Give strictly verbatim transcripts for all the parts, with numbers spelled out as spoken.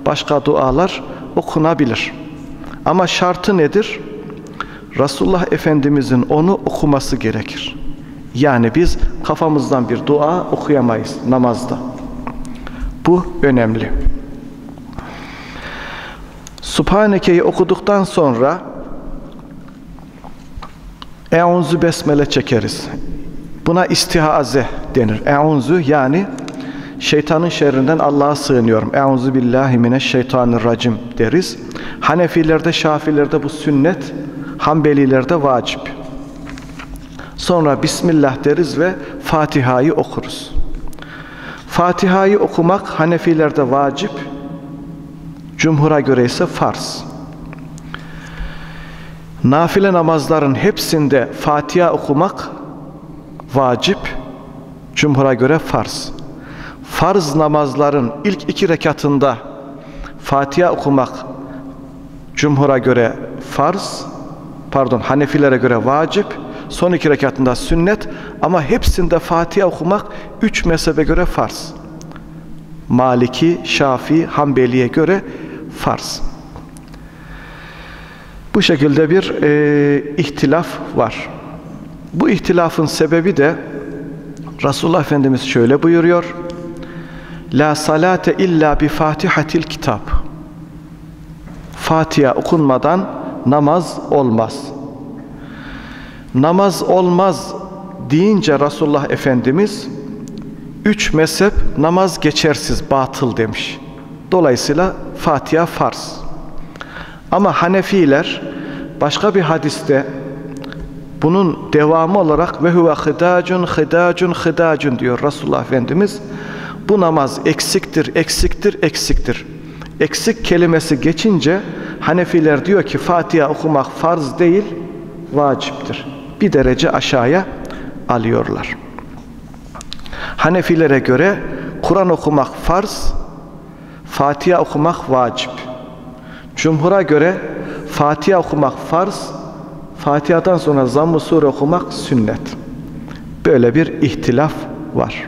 başka dualar okunabilir. Ama şartı nedir? Resulullah Efendimizin onu okuması gerekir. Yani biz kafamızdan bir dua okuyamayız namazda. Bu önemli. Subhaneke'yi okuduktan sonra Eûzü besmele çekeriz. Buna istiaze denir. Eûzü yani şeytanın şerrinden Allah'a sığınıyorum. Eûzü billahi mineşşeytanirracim deriz. Hanefilerde, Şafilerde bu sünnet, Hanbelilerde vacip. Sonra Bismillah deriz ve Fatiha'yı okuruz. Fatiha'yı okumak Hanefilerde vacip, cumhura göre ise farz. Nafile namazların hepsinde Fatiha okumak vacip, cumhura göre farz. Farz namazların ilk iki rekatında Fatiha okumak cumhura göre farz, pardon Hanefilere göre vacip, son iki rekatında sünnet ama hepsinde Fatiha okumak üç mezhebe göre farz. Maliki, Şafii, Hanbeli'ye göre farz. Bu şekilde bir e, ihtilaf var. Bu ihtilafın sebebi de Resulullah Efendimiz şöyle buyuruyor: La salate illa bi fatihatil kitab. Fatiha okunmadan namaz olmaz. Namaz olmaz deyince Resulullah Efendimiz üç mezhep namaz geçersiz, batıl demiş. Dolayısıyla Fatiha farz. Ama Hanefiler başka bir hadiste bunun devamı olarak ve huve hıdacun hıdacun hıdacun diyor Resulullah Efendimiz. Bu namaz eksiktir, eksiktir, eksiktir. Eksik kelimesi geçince Hanefiler diyor ki Fatiha okumak farz değil, vaciptir. Bir derece aşağıya alıyorlar. Hanefilere göre Kur'an okumak farz, Fatiha okumak vacip. Cumhur'a göre Fatiha okumak farz, Fatiha'dan sonra Zamm-ı Sure okumak sünnet. Böyle bir ihtilaf var.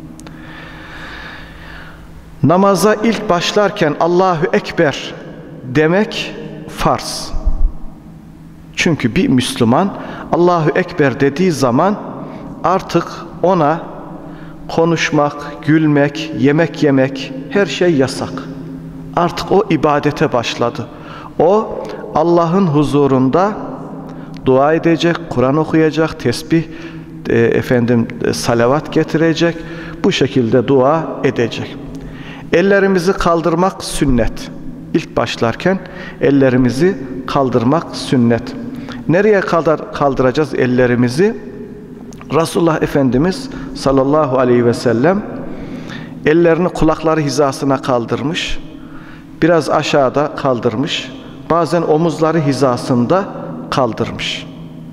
Namaza ilk başlarken Allahu Ekber demek farz. Çünkü bir Müslüman Allahu Ekber dediği zaman artık ona konuşmak, gülmek, yemek yemek, her şey yasak. Artık o ibadete başladı. O Allah'ın huzurunda dua edecek, Kur'an okuyacak, tesbih, e, efendim e, salavat getirecek, bu şekilde dua edecek. Ellerimizi kaldırmak sünnet. İlk başlarken ellerimizi kaldırmak sünnet. Nereye kadar kaldıracağız ellerimizi? Resulullah Efendimiz sallallahu aleyhi ve sellem ellerini kulakları hizasına kaldırmış, biraz aşağıda kaldırmış, bazen omuzları hizasında kaldırmış.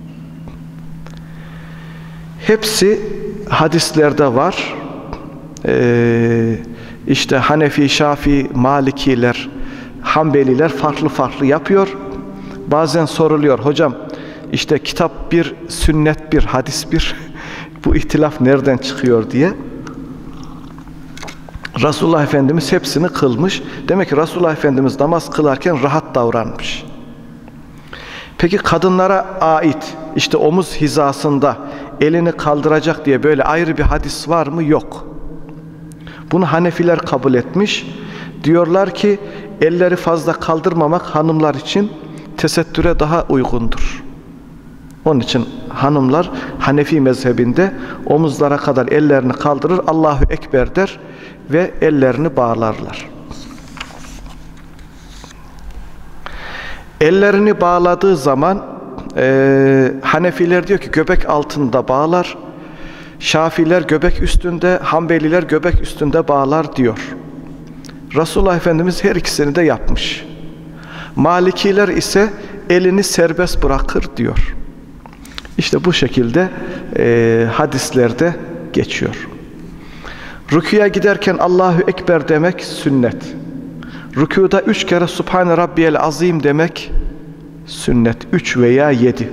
Hepsi hadislerde var. Ee, işte Hanefi, Şafii, Malikiler, Hanbeliler farklı farklı yapıyor. Bazen soruluyor, hocam işte kitap bir, sünnet bir, hadis bir, bu ihtilaf nereden çıkıyor diye. Resulullah Efendimiz hepsini kılmış. Demek ki Resulullah Efendimiz namaz kılarken rahat davranmış. Peki kadınlara ait işte omuz hizasında elini kaldıracak diye böyle ayrı bir hadis var mı? Yok. Bunu Hanefiler kabul etmiş. Diyorlar ki elleri fazla kaldırmamak hanımlar için tesettüre daha uygundur. Onun için hanımlar Hanefi mezhebinde omuzlara kadar ellerini kaldırır, Allahu Ekber der ve ellerini bağlarlar. Ellerini bağladığı zaman e, Hanefiler diyor ki göbek altında bağlar, Şafiler göbek üstünde, Hanbeliler göbek üstünde bağlar diyor. Resulullah Efendimiz her ikisini de yapmış. Malikiler ise elini serbest bırakır diyor. İşte bu şekilde e, hadislerde geçiyor. Rükûya giderken Allahu Ekber demek sünnet. Rükûda üç kere Subhane Rabbiyel Azim demek sünnet. Üç veya yedi.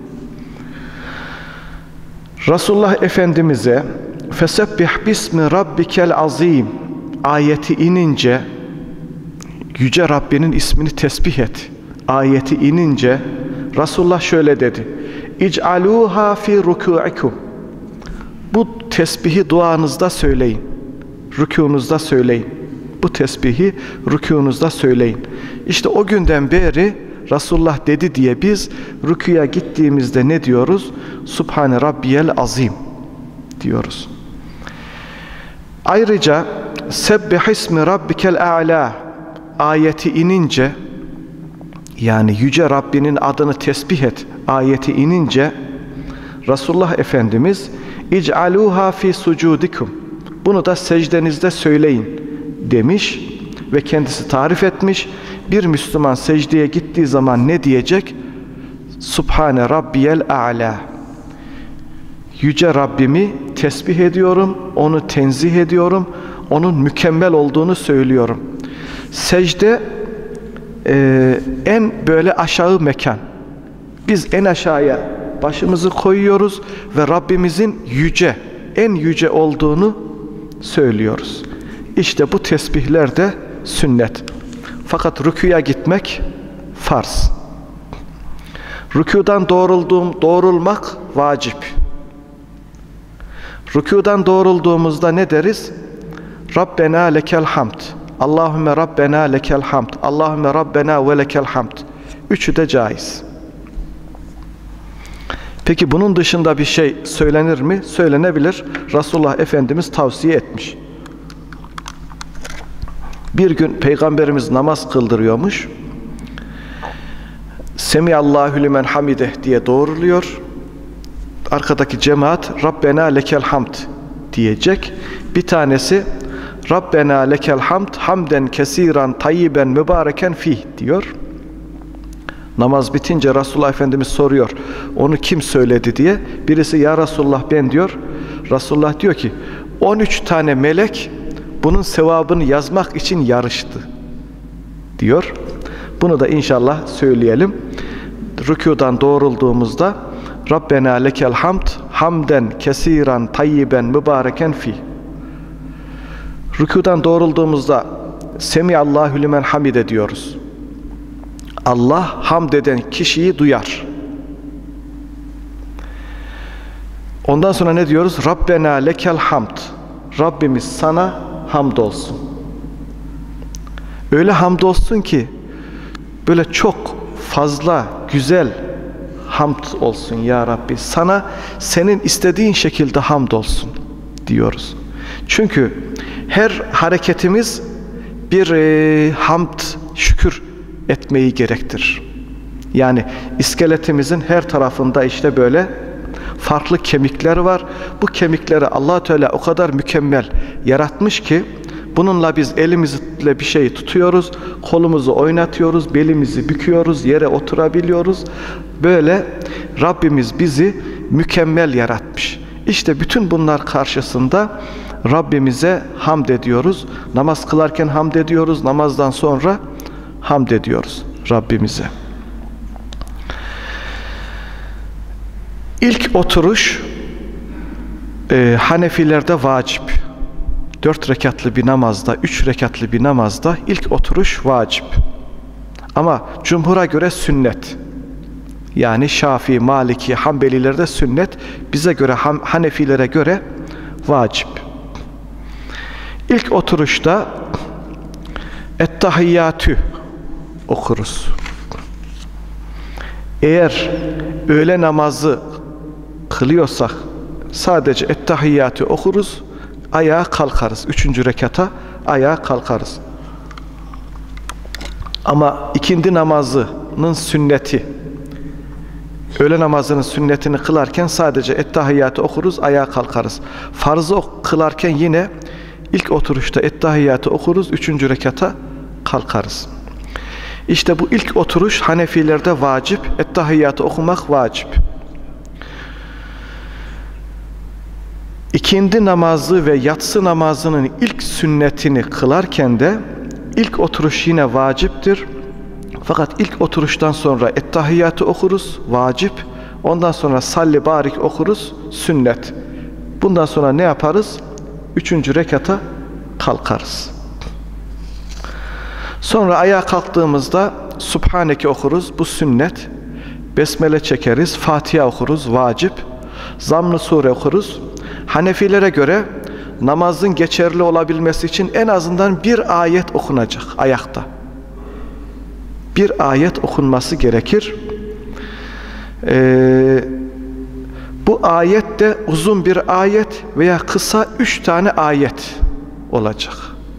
Resulullah Efendimiz'e Fesebbih bismi Rabbikel Azim ayeti inince, Yüce Rabbinin ismini tesbih et ayeti inince Resulullah şöyle dedi: İc'alûhâ fî rükû'ikum. Bu tesbihi duanızda söyleyin. Rükûnuzda söyleyin. Bu tesbihi rükûnuzda söyleyin. İşte o günden beri Resulullah dedi diye biz rükûya gittiğimizde ne diyoruz? Subhane Rabbiyel Azim diyoruz. Ayrıca Sebbihismi Rabbikel A'lâ ayeti inince, yani Yüce Rabbinin adını tesbih et ayeti inince Resulullah Efendimiz İc'alûhâ fî sucûdikum, bunu da secdenizde söyleyin demiş ve kendisi tarif etmiş. Bir Müslüman secdeye gittiği zaman ne diyecek? Subhane Rabbiyel A'lâ. Yüce Rabbimi tesbih ediyorum, onu tenzih ediyorum, onun mükemmel olduğunu söylüyorum. Secde e, en böyle aşağı mekan. Biz en aşağıya başımızı koyuyoruz ve Rabbimizin yüce, en yüce olduğunu söylüyoruz. İşte bu tesbihler de sünnet. Fakat rükûya gitmek farz. Rükûdan doğrulduğum, doğrulmak vacip. Rükûdan doğrulduğumuzda ne deriz? Rabbena lekel hamd. Allahümme Rabbena lekel hamd. Allahümme Rabbena ve lekel hamd. Üçü de caiz. Peki bunun dışında bir şey söylenir mi? Söylenebilir. Resulullah Efendimiz tavsiye etmiş. Bir gün Peygamberimiz namaz kıldırıyormuş. Semiyallahu limen hamideh diye doğruluyor. Arkadaki cemaat Rabbena lekel hamd diyecek. Bir tanesi Rabbena lekel hamd hamden kesiran tayyiben mübareken fih diyor. Namaz bitince Resulullah Efendimiz soruyor, onu kim söyledi diye. Birisi ya Resulullah ben diyor. Resulullah diyor ki on üç tane melek bunun sevabını yazmak için yarıştı diyor. Bunu da inşallah söyleyelim. Rükûdan doğrulduğumuzda Rabbena lekel hamd hamden kesiran tayyiben mübareken fih. Rükûdan doğrulduğumuzda Semiyallahu limen hamide diyoruz. Allah hamd eden kişiyi duyar. Ondan sonra ne diyoruz? Rabbena lekel hamd. Rabbimiz sana hamdolsun. Öyle hamdolsun ki böyle çok fazla güzel hamd olsun ya Rabbi. Sana senin istediğin şekilde hamdolsun diyoruz. Çünkü her hareketimiz bir e, hamd, şükür etmeyi gerektirir. Yani iskeletimizin her tarafında işte böyle farklı kemikler var. Bu kemikleri Allah Teala o kadar mükemmel yaratmış ki bununla biz elimizle bir şeyi tutuyoruz, kolumuzu oynatıyoruz, belimizi büküyoruz, yere oturabiliyoruz. Böyle Rabbimiz bizi mükemmel yaratmış. İşte bütün bunlar karşısında Rabbimize hamd ediyoruz. Namaz kılarken hamd ediyoruz, namazdan sonra hamd ediyoruz Rabbimize. İlk oturuş e, Hanefilerde vacip. Dört rekatlı bir namazda, üç rekatlı bir namazda ilk oturuş vacip. Ama cumhura göre sünnet. Yani Şafii, Maliki, Hanbelilerde sünnet. Bize göre, Hanefilere göre vacip. İlk oturuşta Ettehiyyatü okuruz. Eğer öğle namazı kılıyorsak sadece Ettehiyyatü okuruz, ayağa kalkarız. Üçüncü rekata ayağa kalkarız. Ama ikindi namazının sünneti, öğle namazının sünnetini kılarken sadece Ettehiyyatü okuruz, ayağa kalkarız. Farzı kılarken yine ilk oturuşta Ettehiyyatü okuruz, üçüncü rekata kalkarız. İşte bu ilk oturuş Hanefilerde vacip, Ettehiyyatü okumak vacip. İkindi namazı ve yatsı namazının ilk sünnetini kılarken de ilk oturuş yine vaciptir. Fakat ilk oturuştan sonra Ettehiyyatü okuruz, vacip. Ondan sonra Salli Barik okuruz, sünnet. Bundan sonra ne yaparız? Üçüncü rekata kalkarız. Sonra ayağa kalktığımızda Subhaneke okuruz, bu sünnet. Besmele çekeriz, Fatiha okuruz, vacip. Zamm-ı Sure okuruz. Hanefilere göre namazın geçerli olabilmesi için en azından bir ayet okunacak ayakta. Bir ayet okunması gerekir. Ee, bu ayet de uzun bir ayet veya kısa üç tane ayet olacak.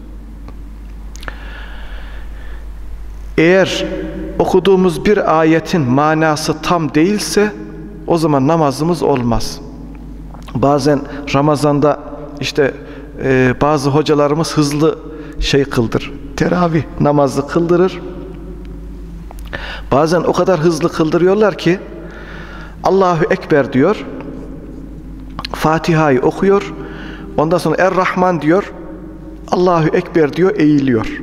Eğer okuduğumuz bir ayetin manası tam değilse o zaman namazımız olmaz. Bazen Ramazan'da işte e, bazı hocalarımız hızlı şey kıldır, teravih namazı kıldırır. Bazen o kadar hızlı kıldırıyorlar ki Allahu Ekber diyor, Fatiha'yı okuyor, ondan sonra Er-Rahman diyor, Allahu Ekber diyor, eğiliyor.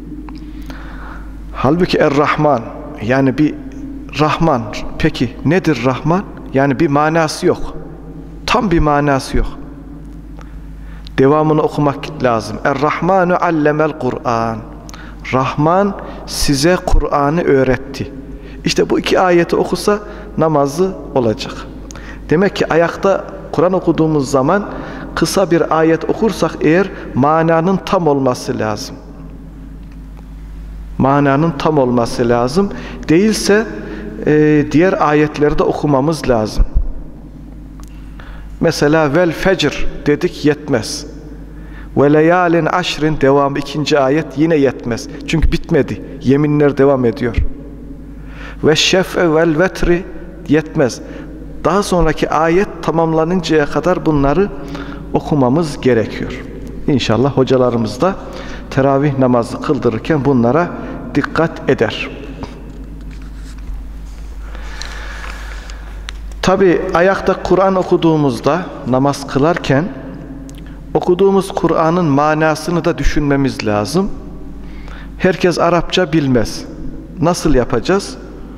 Halbuki Er-Rahman, yani bir Rahman, peki nedir Rahman? Yani bir manası yok. Tam bir manası yok. Devamını okumak lazım. Er-Rahmanu allemel Kur'an. Rahman size Kur'an'ı öğretti. İşte bu iki ayeti okusa namazı olacak. Demek ki ayakta Kur'an okuduğumuz zaman kısa bir ayet okursak eğer mananın tam olması lazım. Mananın tam olması lazım. Değilse e, diğer ayetleri de okumamız lazım. Mesela vel fecr dedik, yetmez. Ve leyalin aşrin devam, ikinci ayet yine yetmez. Çünkü bitmedi. Yeminler devam ediyor. Ve şef'e vel vetri yetmez. Daha sonraki ayet tamamlanıncaya kadar bunları okumamız gerekiyor. İnşallah hocalarımız da teravih namazı kıldırırken bunlara dikkat eder. Tabi ayakta Kur'an okuduğumuzda, namaz kılarken okuduğumuz Kur'an'ın manasını da düşünmemiz lazım. Herkes Arapça bilmez. Nasıl yapacağız?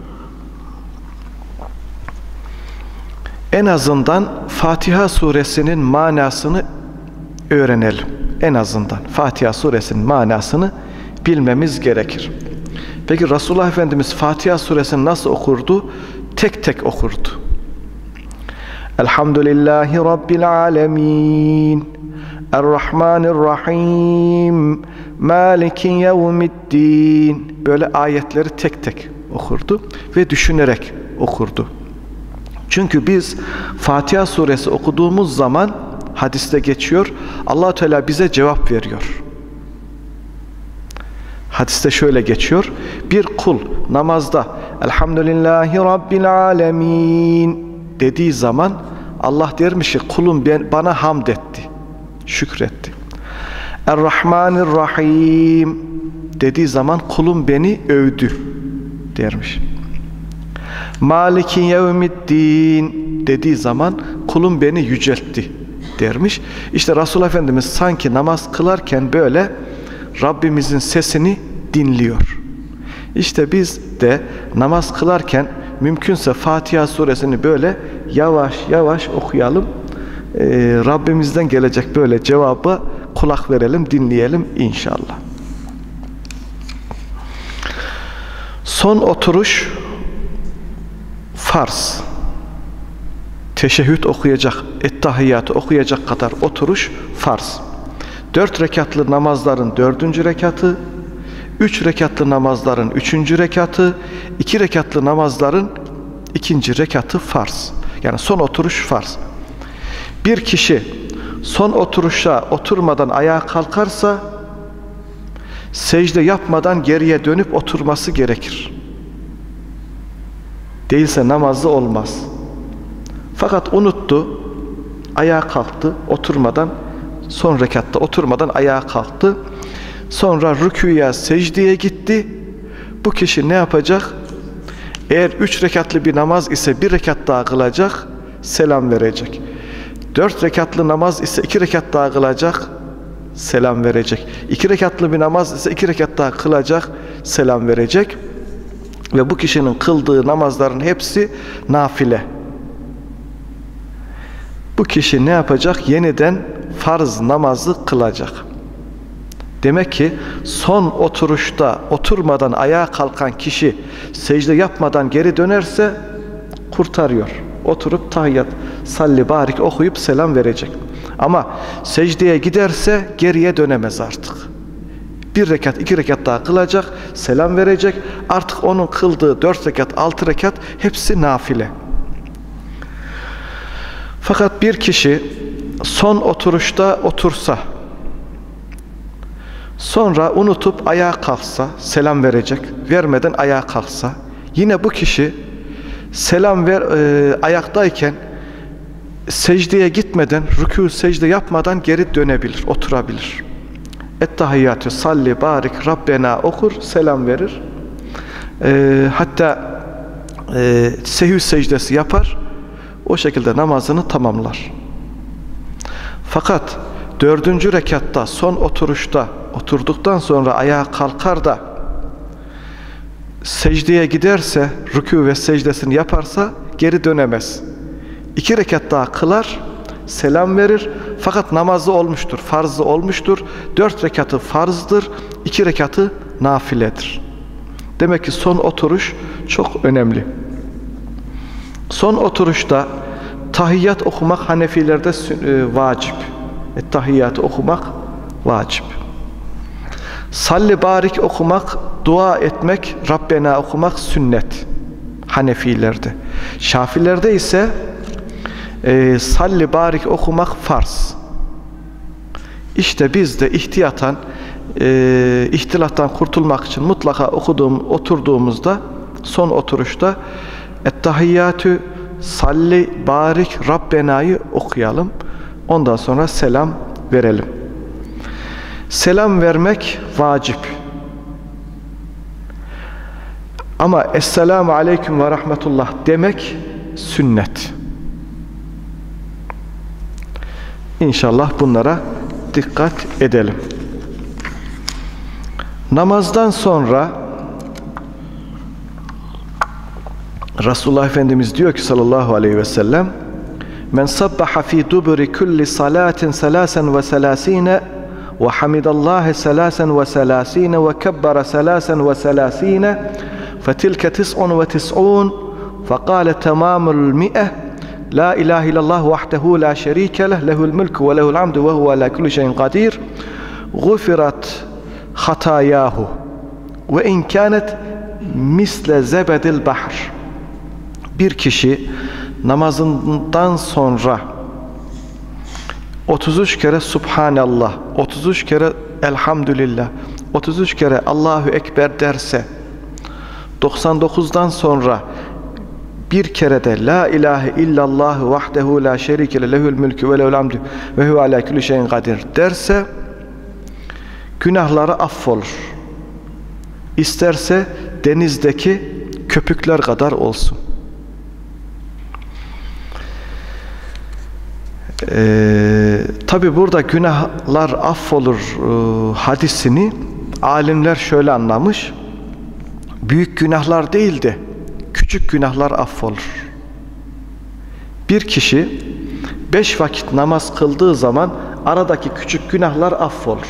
En azından Fatiha suresinin manasını öğrenelim. En azından Fatiha suresinin manasını bilmemiz gerekir. Peki Resulullah Efendimiz Fatiha suresini nasıl okurdu? Tek tek okurdu. Elhamdülillahi Rabbil alemin, Errahmanirrahim, Maliki yevmiddin. Böyle ayetleri tek tek okurdu ve düşünerek okurdu. Çünkü biz Fatiha suresi okuduğumuz zaman hadiste geçiyor, Allah-u Teala bize cevap veriyor. Hadiste şöyle geçiyor, bir kul namazda Elhamdülillahi Rabbil alemin dediği zaman Allah dermiş ki kulum ben, bana hamd etti, şükretti. Errahmanirrahim dediği zaman kulum beni övdü dermiş. Maliki yevmiddin dediği zaman kulum beni yüceltti dermiş. İşte Resulullah Efendimiz sanki namaz kılarken böyle Rabbimizin sesini dinliyor. İşte biz de namaz kılarken mümkünse Fatiha suresini böyle yavaş yavaş okuyalım. Ee, Rabbimizden gelecek böyle cevabı kulak verelim, dinleyelim inşallah. Son oturuş farz. Teşehhüd okuyacak, ettehiyyatı okuyacak kadar oturuş farz. Dört rekatlı namazların dördüncü rekatı, üç rekatlı namazların üçüncü rekatı, iki rekatlı namazların ikinci rekatı farz. Yani son oturuş farz. Bir kişi son oturuşa oturmadan ayağa kalkarsa secde yapmadan geriye dönüp oturması gerekir. Değilse namazı olmaz. Fakat unuttu, ayağa kalktı, oturmadan, son rekatta oturmadan ayağa kalktı. Sonra rükûya, secdeye gitti. Bu kişi ne yapacak? Eğer üç rekatlı bir namaz ise bir rekat daha kılacak, selam verecek. Dört rekatlı namaz ise iki rekat daha kılacak, selam verecek. İki rekatlı bir namaz ise iki rekat daha kılacak, selam verecek. Ve bu kişinin kıldığı namazların hepsi nafile. Bu kişi ne yapacak? Yeniden farz namazı kılacak. Demek ki son oturuşta oturmadan ayağa kalkan kişi secde yapmadan geri dönerse kurtarıyor. Oturup tahiyyat, salli, barik okuyup selam verecek. Ama secdeye giderse geriye dönemez artık. Bir rekat, iki rekat daha kılacak, selam verecek. Artık onun kıldığı dört rekat, altı rekat hepsi nafile. Fakat bir kişi son oturuşta otursa, sonra unutup ayağa kalksa, selam verecek, vermeden ayağa kalksa, yine bu kişi selam ver e, ayaktayken secdeye gitmeden, rükû secde yapmadan geri dönebilir, oturabilir. Ettehiyyatü salli barik Rabbena okur, selam verir. E, hatta e, sehü secdesi yapar, o şekilde namazını tamamlar. Fakat dördüncü rekatta, son oturuşta oturduktan sonra ayağa kalkar da secdeye giderse, rükû ve secdesini yaparsa geri dönemez. İki rekat daha kılar, selam verir. Fakat namazı olmuştur, farzı olmuştur. Dört rekatı farzdır, iki rekatı nafiledir. Demek ki son oturuş çok önemli. Son oturuşta tahiyyat okumak Hanefilerde e, vacip. E, tahiyyatı okumak vacip. Salli barik okumak, dua etmek, Rabbena okumak sünnet Hanefilerde. Şafilerde ise e, salli barik okumak farz. İşte biz de ihtiyatan e, ihtilaftan kurtulmak için mutlaka okuduğum, oturduğumuzda son oturuşta Ettehiyyatü salli barik Rabbena'yı okuyalım. Ondan sonra selam verelim. Selam vermek vacip. Ama Esselamu Aleyküm ve Rahmetullah demek sünnet. İnşallah bunlara dikkat edelim. Namazdan sonra Resulullah Efendimiz diyor ki sallallahu aleyhi ve sellem: "Men sabbaha fi duburi kulli salatin salasen ve selasine ve hamidallahi salasen ve selasine ve kebbara salasen ve selasine fetilke tis'un ve tis'un fekale tamamul mi'e la ilahe illallah vahdehu la şerike leh lehul mulku ve lehul hamdu ve huve ala kulli şeyin kadir gufirat hatayahu ve in kânet misle zebedil bahr." Bir kişi namazından sonra otuz üç kere Subhanallah, otuz üç kere Elhamdülillah, otuz üç kere Allahu Ekber derse, doksan dokuzdan sonra bir kere de La ilahe illallah vahdehu la şerike le lehul mülkü ve lehul hamdü ve huve ala kulli şeyin kadir derse günahları affolur. İsterse denizdeki köpükler kadar olsun. Ee, tabi burada günahlar affolur e, hadisini alimler şöyle anlamış: büyük günahlar değil de küçük günahlar affolur. Bir kişi beş vakit namaz kıldığı zaman aradaki küçük günahlar affolur.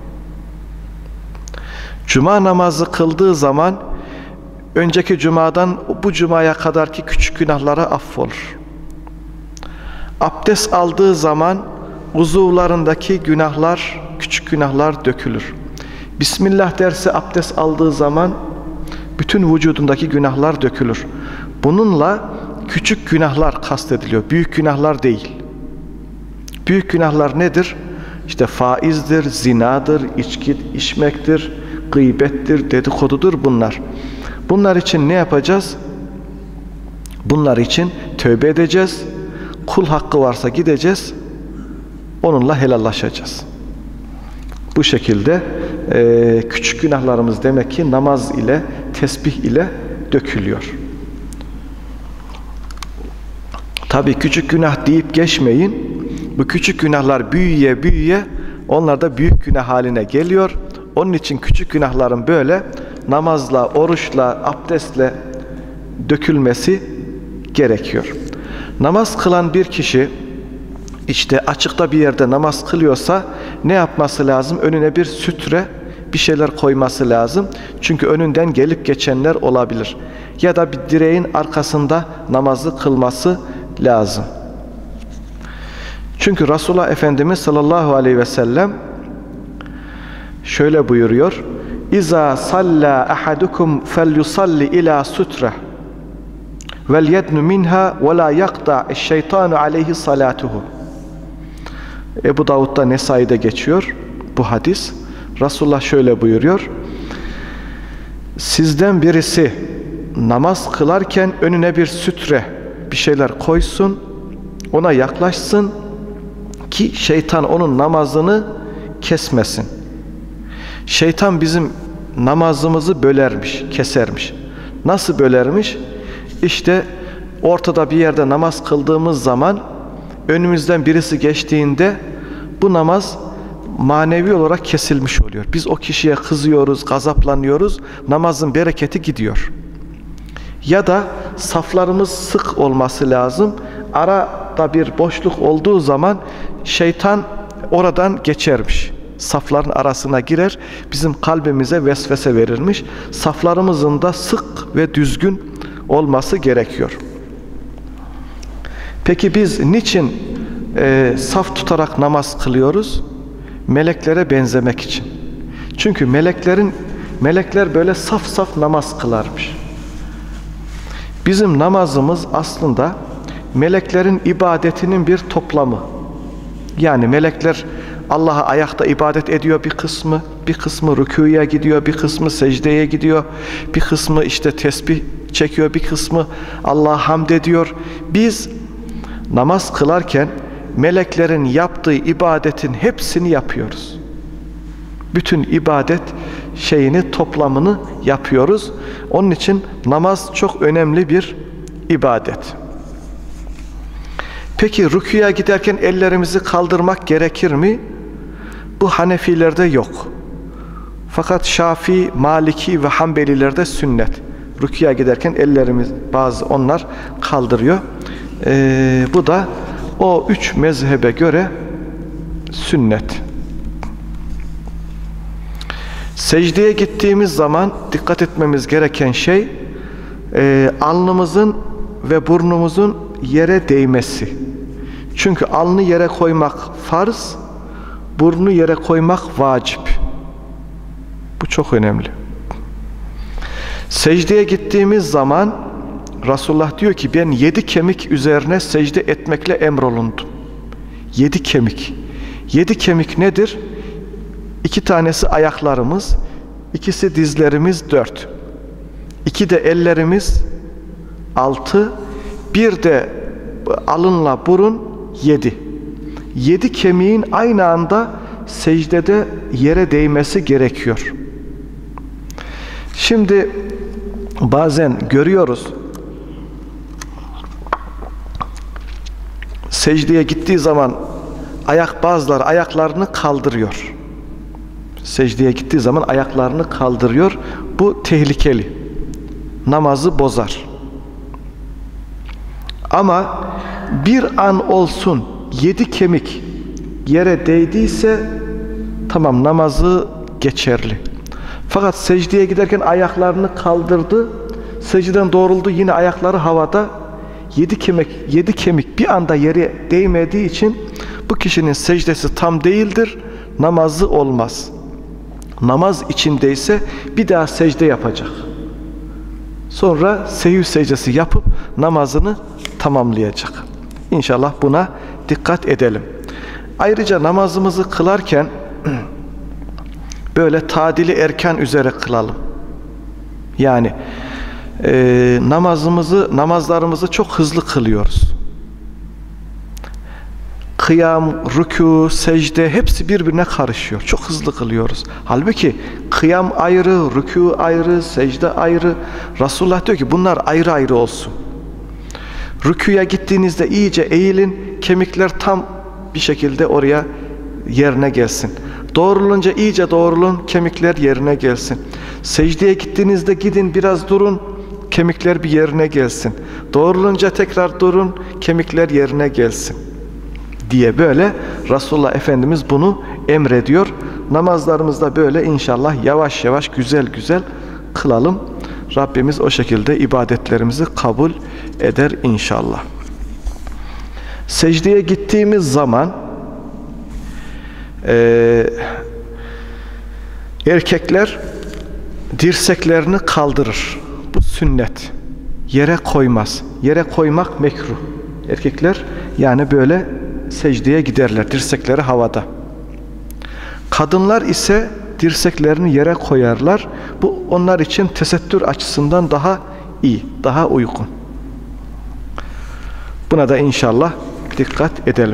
Cuma namazı kıldığı zaman önceki cumadan bu cumaya kadarki küçük günahları affolur. Abdest aldığı zaman uzuvlarındaki günahlar, küçük günahlar dökülür. Bismillah derse abdest aldığı zaman bütün vücudundaki günahlar dökülür. Bununla küçük günahlar kastediliyor, büyük günahlar değil. Büyük günahlar nedir? İşte faizdir, zinadır, içki içmektir, gıybettir, dedikodudur bunlar. Bunlar için ne yapacağız? Bunlar için tövbe edeceğiz. Kul hakkı varsa gideceğiz, onunla helallaşacağız. Bu şekilde e, küçük günahlarımız demek ki namaz ile, tesbih ile dökülüyor. Tabii küçük günah deyip geçmeyin. Bu küçük günahlar büyüye büyüye onlar da büyük günah haline geliyor. Onun için küçük günahların böyle namazla, oruçla, abdestle dökülmesi gerekiyor. Namaz kılan bir kişi işte açıkta bir yerde namaz kılıyorsa ne yapması lazım? Önüne bir sütre, bir şeyler koyması lazım. Çünkü önünden gelip geçenler olabilir. Ya da bir direğin arkasında namazı kılması lazım. Çünkü Resulullah Efendimiz sallallahu aleyhi ve sellem şöyle buyuruyor: İza salla ahadukum felyusalli ila sutre vel yednu minha ve la yaqta şeytanu aleyhi salatuhu. Ebu Davud'da, Nesai'de geçiyor bu hadis. Resulullah şöyle buyuruyor: sizden birisi namaz kılarken önüne bir sütre, bir şeyler koysun, ona yaklaşsın ki şeytan onun namazını kesmesin. Şeytan bizim namazımızı bölermiş, kesermiş. Nasıl bölermiş? İşte ortada bir yerde namaz kıldığımız zaman önümüzden birisi geçtiğinde bu namaz manevi olarak kesilmiş oluyor. Biz o kişiye kızıyoruz, gazaplanıyoruz, namazın bereketi gidiyor. Ya da saflarımız sık olması lazım. Arada bir boşluk olduğu zaman şeytan oradan geçermiş. Safların arasına girer, bizim kalbimize vesvese verirmiş. Saflarımızın da sık ve düzgün olması gerekiyor. Peki biz niçin e, saf tutarak namaz kılıyoruz? Meleklere benzemek için. Çünkü meleklerin melekler böyle saf saf namaz kılarmış. Bizim namazımız aslında meleklerin ibadetinin bir toplamı. Yani melekler Allah'a ayakta ibadet ediyor bir kısmı, bir kısmı rükûya gidiyor, bir kısmı secdeye gidiyor, bir kısmı işte tesbih çekiyor, bir kısmı Allah'a hamd ediyor. Biz namaz kılarken meleklerin yaptığı ibadetin hepsini yapıyoruz. Bütün ibadet şeyini, toplamını yapıyoruz. Onun için namaz çok önemli bir ibadet. Peki rükûya giderken ellerimizi kaldırmak gerekir mi? Bu Hanefilerde yok. Fakat Şafii, Maliki ve Hanbelilerde sünnet. Rükûya giderken ellerimiz, bazı onlar kaldırıyor. Ee, bu da o üç mezhebe göre sünnet. Secdeye gittiğimiz zaman dikkat etmemiz gereken şey e, alnımızın ve burnumuzun yere değmesi. Çünkü alnı yere koymak farz, burnu yere koymak vacip. Bu çok önemli. Secdeye gittiğimiz zaman Resulullah diyor ki ben yedi kemik üzerine secde etmekle emrolundum. Yedi kemik. Yedi kemik nedir? İki tanesi ayaklarımız, ikisi dizlerimiz dört. İki de ellerimiz altı, bir de alınla burun yedi. Yedi kemiğin aynı anda secdede yere değmesi gerekiyor. Şimdi bazen görüyoruz, secdeye gittiği zaman ayak bazıları ayaklarını kaldırıyor. Secdeye gittiği zaman ayaklarını kaldırıyor. Bu tehlikeli. Namazı bozar. Ama bir an olsun yedi kemik yere değdiyse tamam, namazı geçerli. Fakat secdeye giderken ayaklarını kaldırdı, secdeden doğruldu, yine ayakları havada, yedi kemik, yedi kemik bir anda yere değmediği için bu kişinin secdesi tam değildir, namazı olmaz. Namaz içindeyse bir daha secde yapacak. Sonra sehiv secdesi yapıp namazını tamamlayacak. İnşallah buna dikkat edelim. Ayrıca namazımızı kılarken böyle tadili erken üzere kılalım. Yani e, namazımızı, namazlarımızı çok hızlı kılıyoruz. Kıyam, rükû, secde hepsi birbirine karışıyor. Çok hızlı kılıyoruz. Halbuki kıyam ayrı, rükû ayrı, secde ayrı. Resulullah diyor ki bunlar ayrı ayrı olsun. Rükûya gittiğinizde iyice eğilin, kemikler tam bir şekilde oraya yerine gelsin. Doğrulunca iyice doğrulun, kemikler yerine gelsin. Secdeye gittiğinizde gidin, biraz durun, kemikler bir yerine gelsin. Doğrulunca tekrar durun, kemikler yerine gelsin diye böyle Resulullah Efendimiz bunu emrediyor. Namazlarımızda böyle inşallah yavaş yavaş güzel güzel kılalım. Rabbimiz o şekilde ibadetlerimizi kabul eder inşallah. Secdeye gittiğimiz zaman e, erkekler dirseklerini kaldırır. Bu sünnet. Yere koymaz. Yere koymak mekruh. Erkekler yani böyle secdeye giderler. Dirsekleri havada. Kadınlar ise dirseklerini yere koyarlar. Bu onlar için tesettür açısından daha iyi, daha uygun. Buna da inşallah dikkat edelim.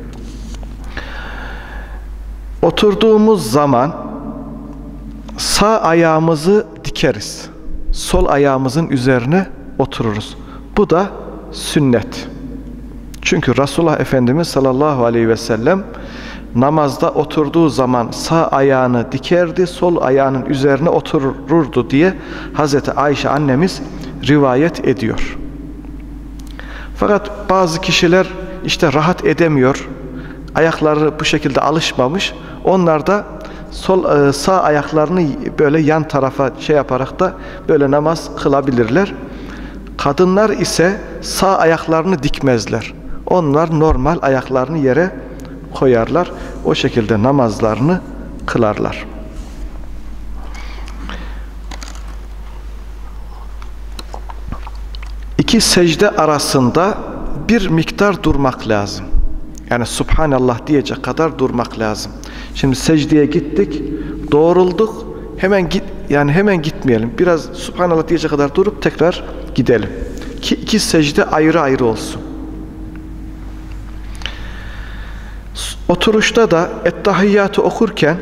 Oturduğumuz zaman sağ ayağımızı dikeriz. Sol ayağımızın üzerine otururuz. Bu da sünnet. Çünkü Resulullah Efendimiz sallallahu aleyhi ve sellem namazda oturduğu zaman sağ ayağını dikerdi, sol ayağının üzerine otururdu diye Hazreti Ayşe annemiz rivayet ediyor. Fakat bazı kişiler işte rahat edemiyor, ayakları bu şekilde alışmamış. Onlar da sol sağ ayaklarını böyle yan tarafa şey yaparak da böyle namaz kılabilirler. Kadınlar ise sağ ayaklarını dikmezler. Onlar normal ayaklarını yere koyarlar. O şekilde namazlarını kılarlar. İki secde arasında bir miktar durmak lazım. Yani Subhanallah diyecek kadar durmak lazım. Şimdi secdeye gittik, doğrulduk, hemen git, yani hemen gitmeyelim. Biraz Subhanallah diyecek kadar durup tekrar gidelim. Ki iki secde ayrı ayrı olsun. Oturuşta da Ettehiyyatı okurken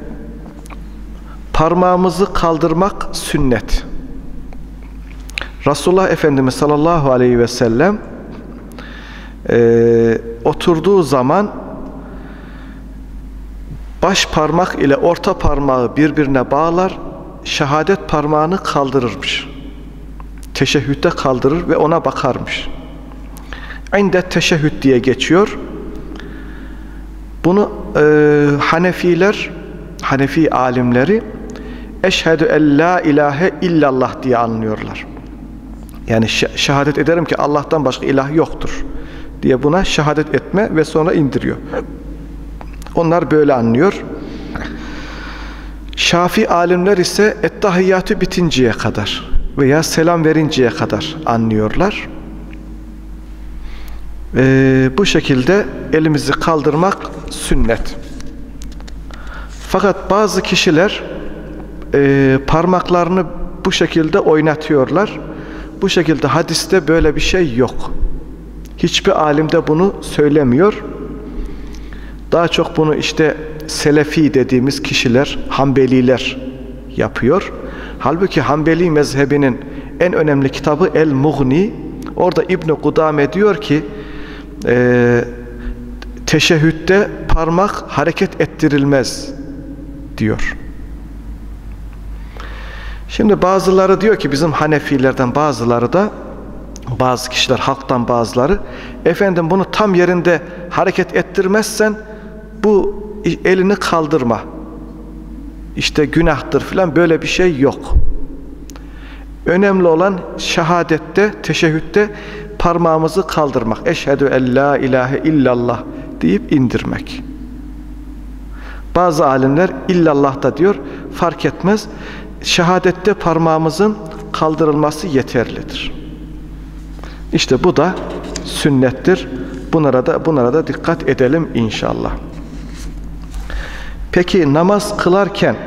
parmağımızı kaldırmak sünnet. Resulullah Efendimiz sallallahu aleyhi ve sellem e, oturduğu zaman baş parmak ile orta parmağı birbirine bağlar, şehadet parmağını kaldırırmış. Teşehhütte kaldırır ve ona bakarmış. İnde teşehhüd diye geçiyor. Bunu e, Hanefiler, Hanefi alimleri eşhedü en la ilahe illallah diye anlıyorlar. Yani şehadet ederim ki Allah'tan başka ilah yoktur diye buna şehadet etme ve sonra indiriyor. Onlar böyle anlıyor. Şafii alimler ise ettehiyyatü bitinceye kadar veya selam verinceye kadar anlıyorlar. Ee, bu şekilde elimizi kaldırmak sünnet. Fakat bazı kişiler e, parmaklarını bu şekilde oynatıyorlar. Bu şekilde hadiste böyle bir şey yok. Hiçbir alim de bunu söylemiyor. Daha çok bunu işte Selefi dediğimiz kişiler, Hanbeliler yapıyor. Halbuki Hanbeli mezhebinin en önemli kitabı El-Mughni. Orada İbn-i Kudame diyor ki e, teşehhütte parmak hareket ettirilmez diyor. Şimdi bazıları diyor ki bizim Hanefilerden bazıları da bazı kişiler halktan bazıları efendim bunu tam yerinde hareket ettirmezsen bu elini kaldırma. İşte günahtır filan böyle bir şey yok. Önemli olan şehadette, teşehhütte parmağımızı kaldırmak. Eşhedü en la ilahe illallah deyip indirmek. Bazı alimler illallah da diyor fark etmez. Şehadette parmağımızın kaldırılması yeterlidir. İşte bu da sünnettir. Bunlara da bunlara da dikkat edelim inşallah. Peki namaz kılarken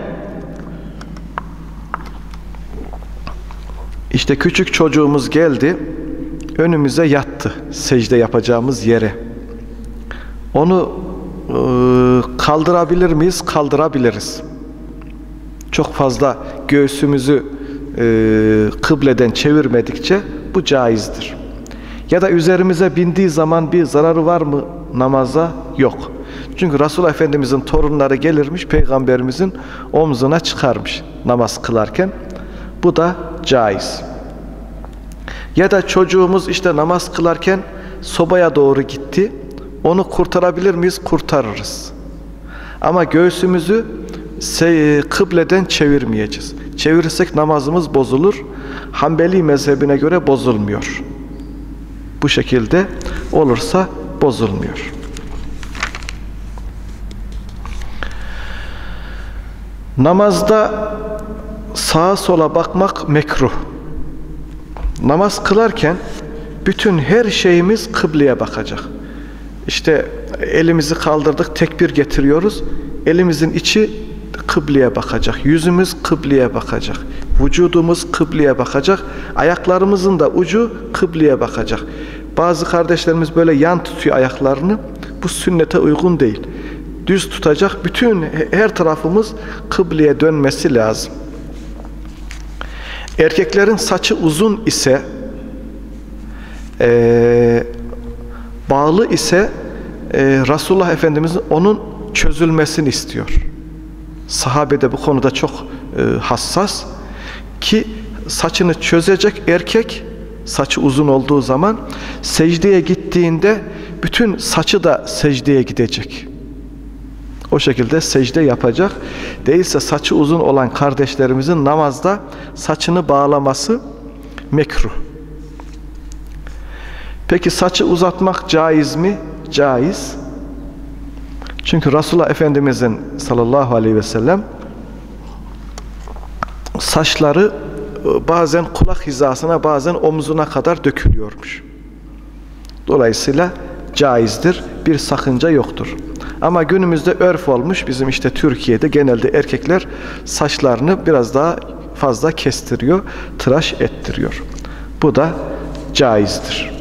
işte küçük çocuğumuz geldi, önümüze yattı secde yapacağımız yere. Onu e, kaldırabilir miyiz? Kaldırabiliriz. Çok fazla göğsümüzü e, kıbleden çevirmedikçe bu caizdir. Ya da üzerimize bindiği zaman bir zararı var mı namaza? Yok. Çünkü Resulullah Efendimizin torunları gelirmiş, Peygamberimizin omzuna çıkarmış namaz kılarken. Bu da caiz. Ya da çocuğumuz işte namaz kılarken sobaya doğru gitti. onu kurtarabilir miyiz? Kurtarırız. Ama göğsümüzü kıbleden çevirmeyeceğiz. Çevirirsek namazımız bozulur. Hanbeli mezhebine göre bozulmuyor. Bu şekilde olursa bozulmuyor. Namazda sağa sola bakmak mekruh. Namaz kılarken bütün her şeyimiz kıbleye bakacak. İşte elimizi kaldırdık, tekbir getiriyoruz. Elimizin içi kıbleye bakacak. Yüzümüz kıbleye bakacak. Vücudumuz kıbleye bakacak. Ayaklarımızın da ucu kıbleye bakacak. Bazı kardeşlerimiz böyle yan tutuyor ayaklarını. Bu sünnete uygun değil. Düz tutacak. Bütün her tarafımız kıbleye dönmesi lazım. Erkeklerin saçı uzun ise e, bağlı ise e, Resulullah Efendimiz'in onun çözülmesini istiyor. Sahabe de bu konuda çok e, hassas ki saçını çözecek erkek, saçı uzun olduğu zaman secdeye gittiğinde bütün saçı da secdeye gidecek. O şekilde secde yapacak. Değilse saçı uzun olan kardeşlerimizin namazda saçını bağlaması mekruh. Peki saçı uzatmak caiz mi? Caiz. Çünkü Resulullah Efendimizin sallallahu aleyhi ve sellem saçları bazen kulak hizasına, bazen omzuna kadar dökülüyormuş. Dolayısıyla caizdir. Bir sakınca yoktur. Ama günümüzde örf olmuş. Bizim işte Türkiye'de genelde erkekler saçlarını biraz daha fazla kestiriyor, tıraş ettiriyor. Bu da caizdir.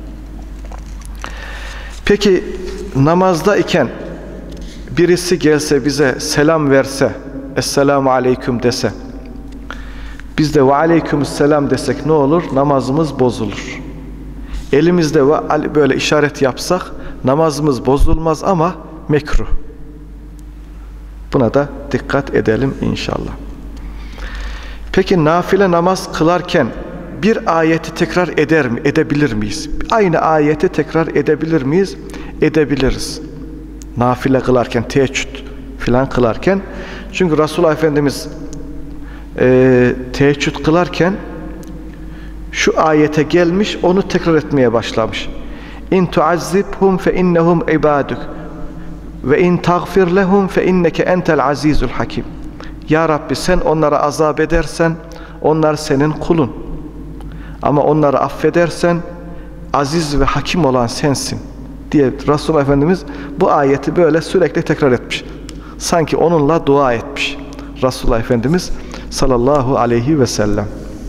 Peki namazda iken birisi gelse bize selam verse, Esselamu Aleyküm dese, biz de ve Aleykümselam desek ne olur? Namazımız bozulur. Elimizde böyle işaret yapsak namazımız bozulmaz ama mekruh. Buna da dikkat edelim inşallah. Peki nafile namaz kılarken bir ayeti tekrar eder mi, edebilir miyiz? Aynı ayeti tekrar edebilir miyiz? Edebiliriz. Nafile kılarken, teheccüd filan kılarken. Çünkü Resulullah Efendimiz e, teheccüd kılarken şu ayete gelmiş, onu tekrar etmeye başlamış. İn tuazzibhum fe innehum ibaduk ve in tagfir lehum fe inneke entel azizul hakim. Ya Rabbi sen onlara azap edersen onlar senin kulun. Ama onları affedersen aziz ve hakim olan sensin diye Resulullah Efendimiz bu ayeti böyle sürekli tekrar etmiş. Sanki onunla dua etmiş Resulullah Efendimiz sallallahu aleyhi ve sellem.